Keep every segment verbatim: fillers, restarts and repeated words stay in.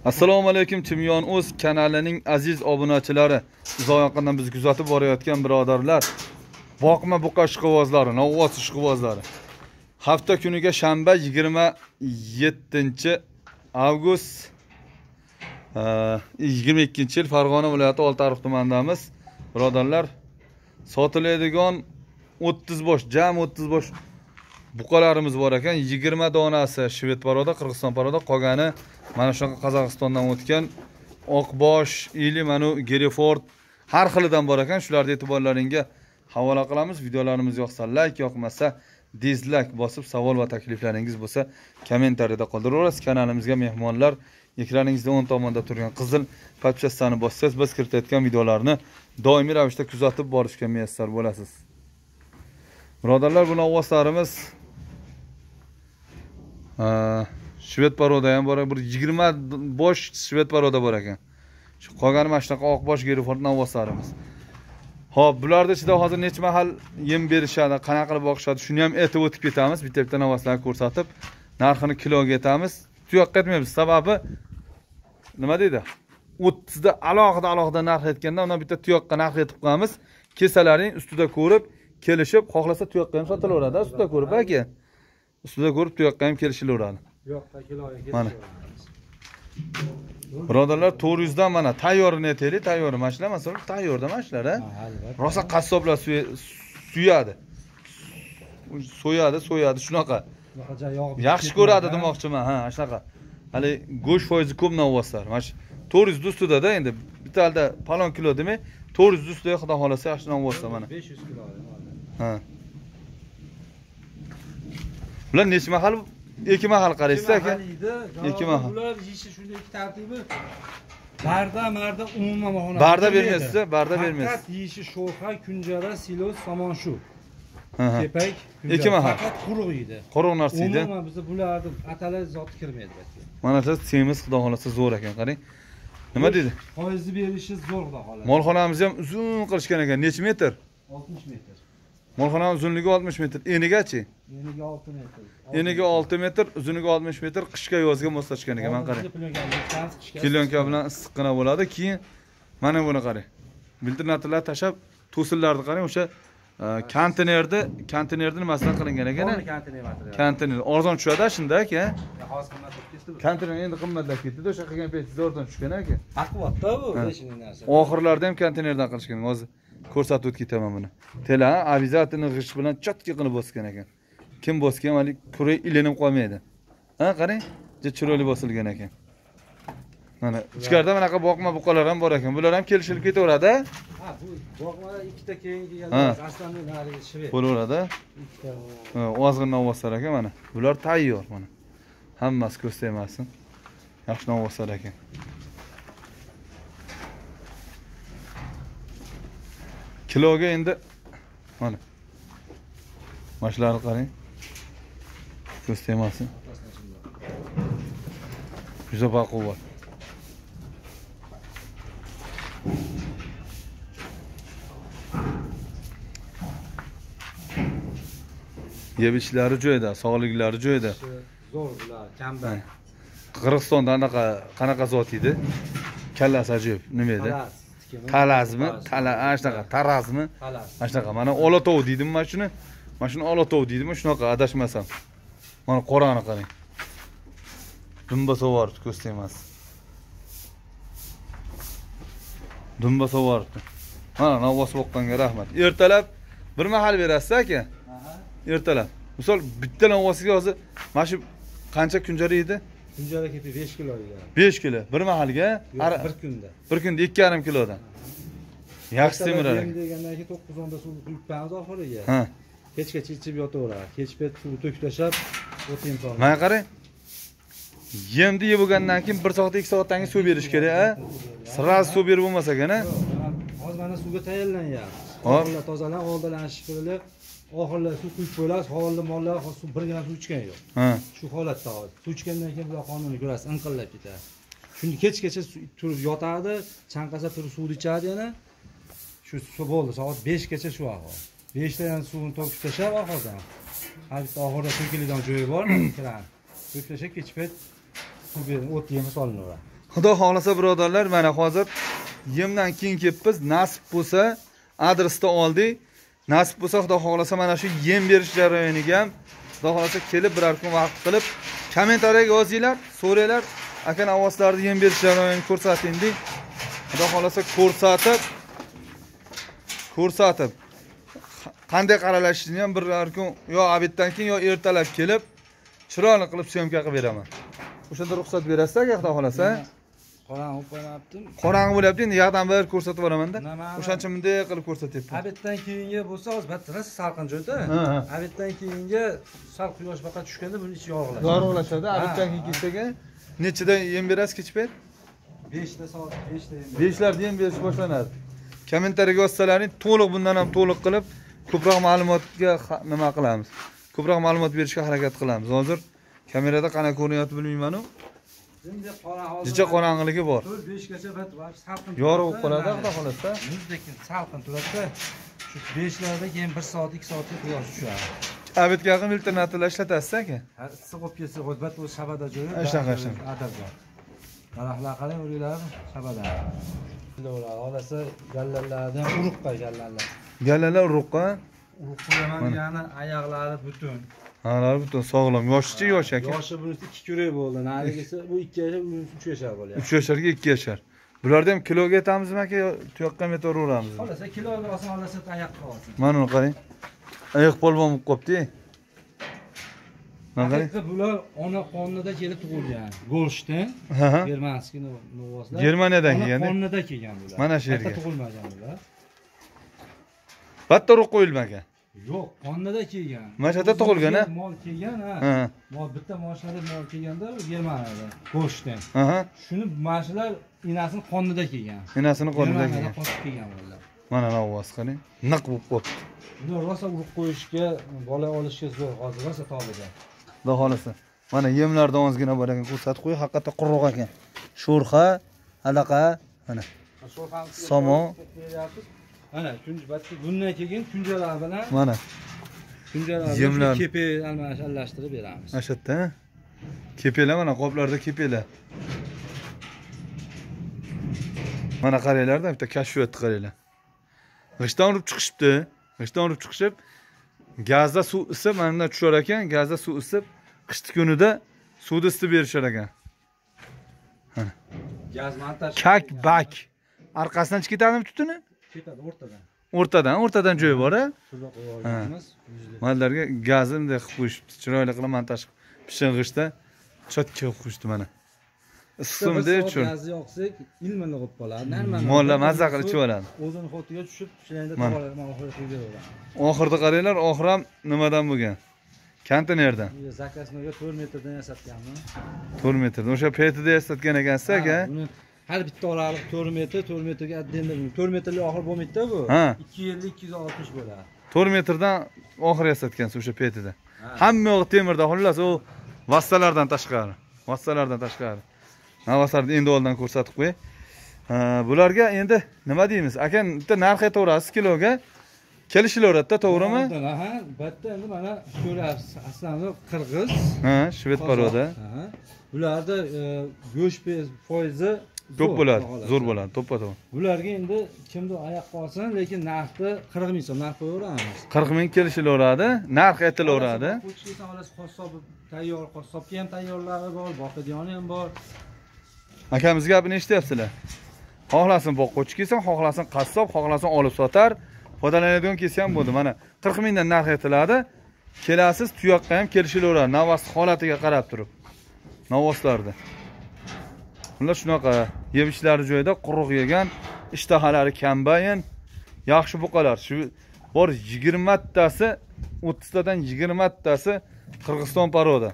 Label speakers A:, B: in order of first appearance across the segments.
A: Assalomu alaykum Chimyon o'z kanalining aziz obunachilari. Uzoq yaqindan bizni kuzatib borayotgan birodarlar. Boqma buqa ishqivozlari, Novvos ishqivozlari. Hafta kuniga shanba yigirma yettinchi avgust yigirma ikkinchi yil Farg'ona viloyati Oltiariq tumanidamiz. Birodarlar, sotiladigan o'ttiz bosh, jami o'ttiz bosh buqalarimiz bor ekan. yigirma donasi Shved paroda, Qirg'iziston paroda, qolgani mana shunaqa Qozog'istondan o'tgan oqbosh, ili, mana Gereford har xilidan bor ekan. Shularni e'tiborlaringga havola qilamiz. Videolarimiz yoqsa like, yoqmasa dislike bosib, savol va takliflaringiz bo'lsa kommentariyada qoldirasiz. Kanalimizga mehmonlar ekraningizda o'ng tomonda turgan qizil podpissani bossangiz biz kiritayotgan videolarni doimiy ravishda kuzatib borishga muyassar bo'lasiz. Birodarlar, bu novvoslarimiz Shved paroda ham bor, bir yigirma bosh Shved paroda bor ekan. Shu qolgani mana shunaqa oqbosh Gereford novvoslarimiz. Xo'p, bularda ichida hozir necha mahal yem berishadi, qanaqa qilib boqishadi, shuni ham aytib o'tib ketamiz. Bitta-bitta novvoslarni ko'rsatib, narxini kiloga aytamiz. Tuyoqqa aytmaymiz. Sababi nima deydi? o'ttiz da alohida alohida narx aytganda, uni bitta tuyoqqa narx aytib qo'yamiz. Kesalaring ustida ko'rib, kelishib, xohlasa tuyoqqa ham sotilaveradi, ustida ko'rib aka. Ustida ko'rib tuyoqqa ham kelishilaveradi.
B: Yo'qqa kiloga
A: kelishilaveradi. Birodarlar, to'rt yuz dan mana tayyorini aytaylik, tayyori mashlar, masalan, tayyorda mashlar, ha. Rosa qassoblar suyadi. So'yadi, so'yadi, shunaqa. Yaxshi ko'radi demoqchiman, ha, shunaqa. Hali go'sht foizi ko'p novvoslar. Mana shu to'rt yuz ustida-da endi bitalda palon kilo demay, to'rt yuz ustida xudo xolasa yaxshi novvoslar mana.
B: besh yuz kilo.
A: Ha. Bular necha mahal? Ikki mahal qaraysiz aka. Ikki mahal.
B: Bular yeyishi shunday ikki tartibi. Barda, marda umuman mahona.
A: Barda bermaysiz, barda bermaysiz.
B: Faqat yeyishi sho'xa, kunjara, silos, somon shu.
A: Ha ha.
B: Kepak,
A: ikki mahal.
B: Faqat quruq yeydi.
A: Quruq narsa yeydi.
B: Umuman bizda bularni atalay zoti kirmaydi balki.
A: Mana shu semiz xudo xolasa zo'r ekan, qarang. Nima dedi?
B: Foizni berishi zo'r xudo xolasa.
A: Molxonamizni ham uzun qilishgan ekan. Necha metr?
B: oltmish metr.
A: Molxona uzunligi oltmish metr. Enigachi?
B: Eniga olti metr.
A: Eniga olti metr, uzunligi oltmish metr, qishga yozga moslashgan ekan. Mana qarang. Kilyonka bilan issiqqina bo'ladi. Keyin mana buni qarang. Bildirnatirlar tashab, to'sinlarni qarang, o'sha konteynerda, konteynerda nimasidan qilingan ekan? Konteyner. Arzon tushadi shunda aka.
B: Hozir qimmatlab ketdi.
A: Konteyner endi qimmatlab ketdi. O'sha qilgan paytingizda arzon tushgan aka.
B: Aqvatda bu, beshining narsa.
A: Oxirlarda ham konteynerdan qilishgan. Hozir ko'rsatib o'tib ketaman buni. Tela avizatorni g'ish bilan chotki qilib bosgan ekan. Kim bosgan, hali kuray ilinib qolmaydi. Ha, qarang, juda chiroyli bosilgan ekan. Mana ichkarida bunaqa boqma buqalar ham bor ekan. Bular ham kelishilib ketaveradi.
B: Ha, bu boqmalar ikkita keyin kelganlar aslida nariga Shved.
A: Bo'laveradi.
B: Ikkita.
A: Ha, ozg'in novvoslar ekan mana. Bular tayyor mana. Hammasi ko'z tegmasin. Yaxshi novvoslar ekan. Kiloga endi mana. Mashlarni qarang. Ko'z tegmasin. Juda baquvvat. Yeb ishlari joyida, sog'liklari joyida.
B: Zo'r bular, kambag'al.
A: Qirg'izistonda anaqa qanaqa zot edi? Kallasi ajoyib, nima edi? Talazmi? Tala, shunaqa, tarazmi? Mana shunaqa. Mana olatov deydimi mana shuni? Mana shuni olatov deydimi? Shunaqa adashmasam. Mana qorani qarang. Dumba sovoribdi, ko'z tegmas. Dumba sovoribdi. Mana novvos boqqanga rahmat. Ertalab bir mahal berasiz aka? Ertalab. Misol bitta novvosiga hozir mana shu qancha kunjara edi?
B: Kunjara kepi besh kilo edi.
A: besh kilo. Bir mahalga?
B: Bir kunda.
A: Bir kunda ikki yarim kilodan. Yaxshi semirar.
B: Yem degandan keyin to'qqiz onda suv quyib qo'yamiz oxiriga.
A: Ha.
B: Kechgacha ichib yotaveradi. Kech payt suv to'kib tashlab, o'tin solamiz.
A: Mana qarang. Yemni yeb bo'lgandan keyin bir soat ikki soatdan keyin suv berish kerak, a? Sirasi suv berib bo'lmasa ekan, a?
B: Hozir mana suvga tayyorlanyapti.
A: Hop.
B: Tozalanib, oldalanish qilinib, oxirlar suv quyib qo'yiladi. Hovli mollar suv birgina suv ichgan yo'q.
A: Ha.
B: Shu holatda hozir. Suv ichgandan keyin bular qonuni ko'rasiz, inqillab ketadi. Shuni kechgacha turib yotadi, chanqasa turib suvni ichadi yana. Shu suv bo'ldi, soat besh gacha shu ahvol. besh ta ham suvni to'kib tashlab oxirdan. Har bitta oxirida to'kiladigan joyi bor, kiran. To'kib tashlab kechib suv berib, o't yemi solinaveradi.
A: Xudo xohlasa birodarlar, mana hozir yemdan keyin kelibmiz. Nasib bo'lsa, adresda oldik. Nasib bo'lsa, Xudo xohlasa mana shu yem berish jarayoniga ham Xudo xohlasa kelib biror kun vaqt qilib kommentariyaga yozinglar, so'ranglar. Aka navoslarni yem berish jarayonini ko'rsating deb. Xudo xohlasa ko'rsatib ko'rsatib qanday qaralashini ham biror kun yo obeddan keyin yo ertalab kelib chiroyli qilib syomka qilib beraman. O'shanda ruxsat berasiz aka Xudo xohlasa.
B: Qorong'i bo'lib qo'yaptim.
A: Qorong'i bo'lyapti, endi yoqdan bir ko'rsatib boraman-da. O'shancha bunday qilib ko'rsatyapman.
B: Obeddan keyingi bo'lsa, hozir batras salqin joyda. Obeddan keyingi sal quyosh baqa tushganda buni ichi yorug'lashadi.
A: Yorug'lashadi. Obeddan keyin kelsaga nechida yem berasiz kechib ber?
B: besh ta soat, besh ta yem.
A: besh larda yem berish boshlanadi. Kommentariyaga yozsalaring, to'liq bundan ham to'liq qilib ko'proq ma'lumotga nima qilamiz. Ko'proq ma'lumot berishga harakat qilamiz. Hozir kamerada qanaqa ko'rinyapti bilmayman-ku.
B: Endi qorong'i
A: Necha qorong'iligi bor.
B: to'rt besh gacha bat salqin.
A: Yorug' qoladi, Xudo xolasa.
B: Muzdek salqin turadi. Shu besh larda keyin bir soat, ikki soatga quyosh tushadi.
A: Obedga yaqin alternativlar ishlatasiz aka?
B: Ha, issiq bo'lib ketsa, bat o'z shabada joyi.
A: Shunaqa, shunaqa.
B: Adabda. Daraxtlar qarang, o'ringlar shabada. Ular olasa gallallardan uruqqa gallallar.
A: Gallalar uruqqa.
B: Uruq qo'yaman yana oyoqlari butun.
A: Halar butun sog'lom. Yoshchi yosh aka.
B: Yoshi bunisi ikki kurak bo'ldi. Narigisi bu ikki yashar, bunisi uch yashar bo'lyapti.
A: uch yasharga ikki yashar. Bularni ham kiloga aytamizmi aka yo tuyoqqa metaveramiz?
B: Olasa kiloga olsa olasa oyoqqa olsin.
A: Mana uni qarang. Oyoq polvon bo'lib qopti. Mana qarang.
B: Haqiqat bular ona qonida kelib tug'ilgan. Go'shtdan.
A: Ha ha.
B: Germanskiy novoslar.
A: Germaniyadan kelgan.
B: Qonida kelgan bular.
A: Mana shu yerga.
B: Tug'ilmagan bular.
A: Batta uruq qo'yilmagan.
B: Yo'q, qonida kelgan.
A: Mana shu yerda tug'ilgan, ha?
B: Mol kelgan, ha.
A: Ha.
B: Mol bitta mashinada mol kelganda Germaniyada go'shtdan.
A: Ha ha.
B: Shuni mashinlar inasini qonida kelgan.
A: Inasini qonida kelgan.
B: Qotib kelgan bular.
A: Mana navoz qarang. Niq bo'lib qopti.
B: Bular rosa uruq qo'yishga, bola olishga zo'r hozir rosa tobida.
A: Xudo xolasa. Mana yemlardan ozgina bor ekan, ko'rsatib qo'y, haqiqatda quruq ekan. Sho'rxa, halaqa, mana. Somo.
B: Mana kunji batki bundan keyin kunjalar bilan
A: Mana.
B: kunjalar
A: Yemlar.
B: kepe almashtirib beramiz.
A: Mana shu yerda kepelar, mana qoplarda kepelar. Mana qaranglar-da, bitta kashfiyotni qaranglar. G'ishdan urib chiqishibdi. G'ishdan urib chiqishib, gazda suv isib, mana bundan tushar ekan, gazda suv isib, qishki kunida suvni isitib berishar ekan.
B: Gaz montaj.
A: Kak bak. Orqasidan chiqib ketadimi tutuni?
B: Ketadi o'rtadan.
A: O'rtadan, o'rtadan joyi bor-a?
B: Shunday qo'yib olganmiz.
A: Mallarga gazni bunday qilib qo'yishibdi. Chiroyli qilib montaj pishing'ishda chotka qilib qo'yishdi mana. Issiqda uchun.
B: Gazni yoqsak, ilmini qilib qoladi. Normal.
A: Mollar mazza qilib ichib oladi.
B: O'zini xotiga tushib, shunda to'g'ridan oxiriga qo'yib beraveradi.
A: Oxirda qaranglar, oxir ham nimadan bo'lgan? Konteynerdan.
B: Zakasnoga to'rt metrdan yasatganmi?
A: to'rt metrdan. O'sha paytida yasatgan ekansiz aka?
B: Har bitta oraliq to'rt metr, to'rt metrga addenda to'rt metrli oxir bo'lmaydi-da bu. ikki yuz ellik ikki yuz oltmish bo'ladi.
A: to'rt metrdan oxir yasatgansiz o'sha paytida. Hamma yo'q temirda, xullas u vassalardan tashqari. Vassalardan tashqari. Navaslarni endi oldin ko'rsatib qo'y. Bularga endi nima deymiz? Aka, bitta narx aytaverasiz kiloga. Kelishilaveradi-da, to'g'rimi?
B: Ha, bitta endi mana ko'rasiz, aslida qirg'iz.
A: Ha, shved paroda.
B: Ha. Bularda go'sht foizi
A: ko'p bo'ladi, zo'r bo'ladi, to'ppa-to'p.
B: Bularga endi kimdir oyoqqa olsin, lekin narxni qirq ming so'm narx qo'yaveramiz.
A: qirq ming kelishilaveradi, narx aytilaveradi.
B: Qo'chkisan olasiz, qassob tayyor, qassobga ham tayyorlari bor, boqadioni ham bor.
A: Akamiz gapini eshityapsizlar. Xohlasin boqqochi kelsin, xohlasin qassob, xohlasin olib sotar, foydalanadigan kelsa ham bo'ldi. Mana qirq mingdan narx aytiladi. Kelasiz, tuyoqqa ham kelishilaveradi, navas holatiga qarab turib. Navoslarda. Ular shunaqa yeb ishlari joyida quruq yegan, ishtahalari kambayin, yaxshi buqalar. Shu bor yigirma tasi, o'ttiz tadan yigirma tasi Qirg'iziston paroda.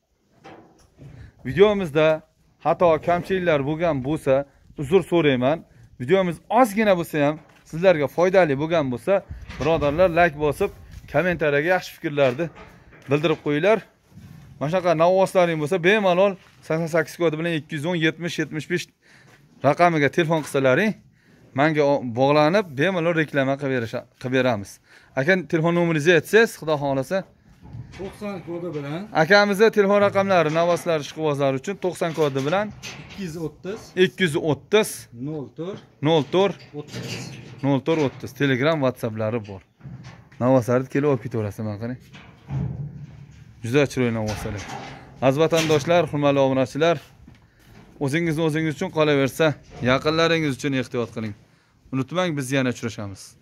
A: Videomizda xato kamchiliklar bo'lgan bo'lsa, uzr so'rayman. Videomiz ozgina bo'lsa ham sizlarga foydali bo'lgan bo'lsa, birodarlar like bosib, kommentariyaga yaxshi fikrlarni bildirib qo'yinglar. Mana shunaqa navoslaring bo'lsa, bemalol sakson sakkiz kodi bilan ikki yuz o'n yetmish yetmish besh raqamiga telefon qilsalaring, menga bog'lanib, bemalol reklama qilib beramiz. Aka, telefon nomeringizni aytsangiz, xudo xolasa
B: to'qson kodi bilan
A: Akamizni telefon raqamlari, navoslar, ishqibozlar uchun to'qson kodi bilan
B: ikki yuz o'ttiz
A: ikki yuz o'ttiz
B: nol to'rt
A: nol to'rt
B: o'ttiz.
A: nol to'rt o'ttiz Telegram, WhatsApplari bor. Navoslarni kelib olib ketaverasiz, mana qarang. Juda chiroyli navoslar. Aziz vatandoshlar, hurmatli obunachilar, o'zingizni o'zingiz uchun qolaversa, yaqinlaringiz uchun ehtiyot qiling. Unutmang, biz yana uchrashamiz.